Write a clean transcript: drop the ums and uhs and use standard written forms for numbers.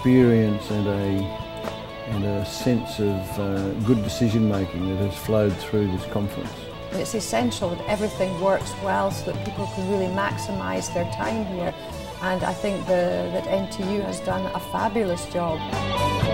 experience and a sense of good decision making that has flowed through this conference. It's essential that everything works well so that people can really maximise their time here, and I think that NTU has done a fabulous job.